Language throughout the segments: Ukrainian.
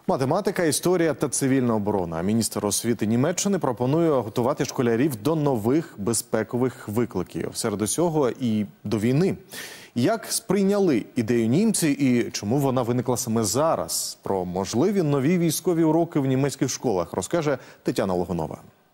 Математика, історія та цивільна оборона. Міністр освіти Німеччини пропонує готувати школярів до нових безпекових викликів. Серед усього і до війни. Як сприйняли ідею німці і чому вона виникла саме зараз? Про можливі нові військові уроки в німецьких школах розкаже Тетяна Логунова.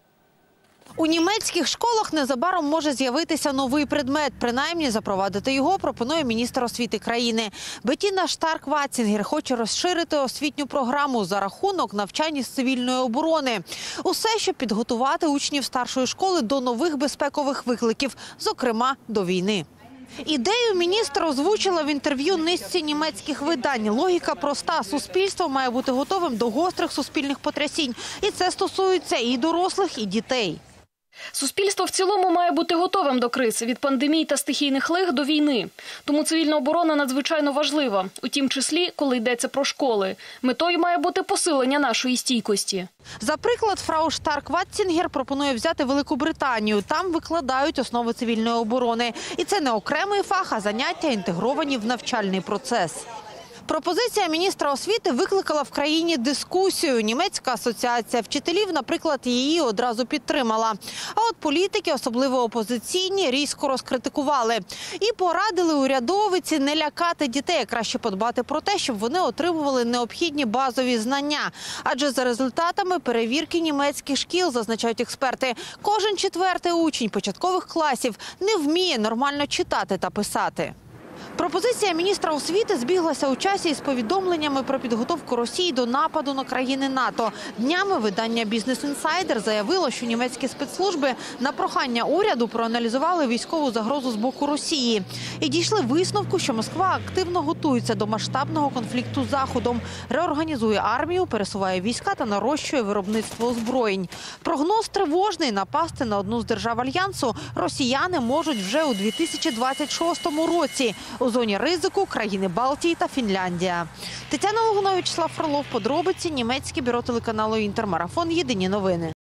У німецьких школах незабаром може з'явитися новий предмет. Принаймні, запровадити його пропонує міністр освіти країни. Беттіна Штарк-Ватцінгер хоче розширити освітню програму за рахунок навчань з цивільної оборони. Усе, щоб підготувати учнів старшої школи до нових безпекових викликів, зокрема до війни. Ідею міністр озвучила в інтерв'ю низці німецьких видань. Логіка проста. Суспільство має бути готовим до гострих суспільних потрясінь. І це стосується і дорослих, і дітей. Суспільство в цілому має бути готовим до криз, від пандемій та стихійних лих до війни. Тому цивільна оборона надзвичайно важлива, у тім числі, коли йдеться про школи. Метою має бути посилення нашої стійкості. За приклад, фрау Штарк-Ватцінгер пропонує взяти Велику Британію. Там викладають основи цивільної оборони. І це не окремий фах, а заняття інтегровані в навчальний процес. Пропозиція міністра освіти викликала в країні дискусію. Німецька асоціація вчителів, наприклад, її одразу підтримала. А от політики, особливо опозиційні, різко розкритикували. І порадили урядовиці не лякати дітей, а краще подбати про те, щоб вони отримували необхідні базові знання. Адже за результатами перевірки німецьких шкіл, зазначають експерти, кожен четвертий учень початкових класів не вміє нормально читати та писати. Пропозиція міністра освіти збіглася у часі із повідомленнями про підготовку Росії до нападу на країни НАТО. Днями видання «Бізнес Інсайдер» заявило, що німецькі спецслужби на прохання уряду проаналізували військову загрозу з боку Росії. І дійшли висновку, що Москва активно готується до масштабного конфлікту з Заходом, реорганізує армію, пересуває війська та нарощує виробництво озброєнь. Прогноз тривожний. Напасти на одну з держав Альянсу росіяни можуть вже у 2026 році. У зоні ризику країни Балтії та Фінляндія. Тетяна Логунова, Вячеслав Фролов. Подробиці. Німецьке бюро телеканалу «Інтермарафон». Єдині новини.